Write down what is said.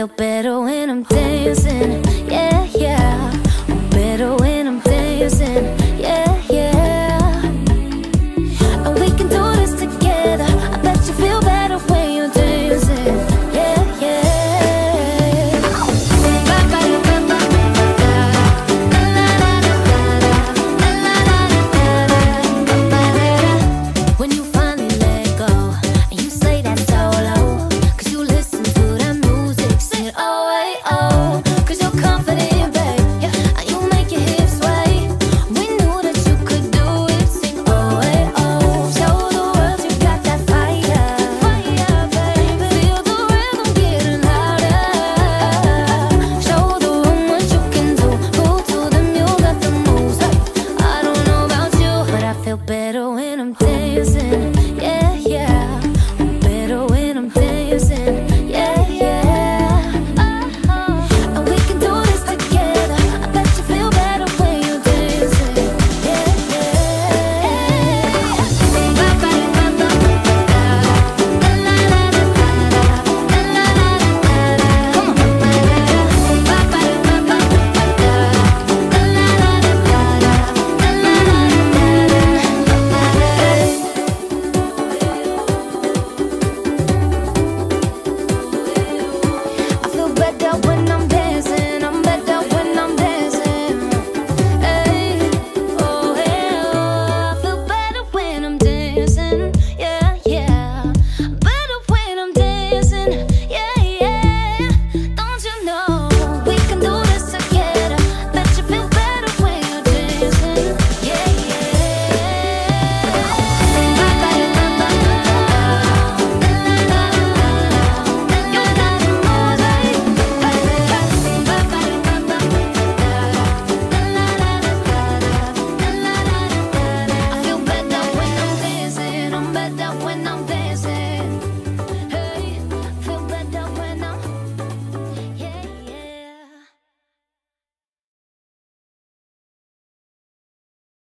feel better when I'm dancing. Yeah, yeah. I'm better when I'm dancing. Yeah, yeah. And we can do this together. I bet you feel better when you're dancing. Yeah, yeah. When you finally let go and you say that solo, 'cause you listen to that music, sing oh, hey, oh, 'cause you're confident, babe, yeah, and you make your hips sway. We knew that you could do it, sing oh, hey, oh. Show the world you got that fire, fire, baby. Feel the rhythm getting louder. Show the room what you can do. Prove to them you got the moves. Hey, I don't know about you, but I feel better when I'm dancing.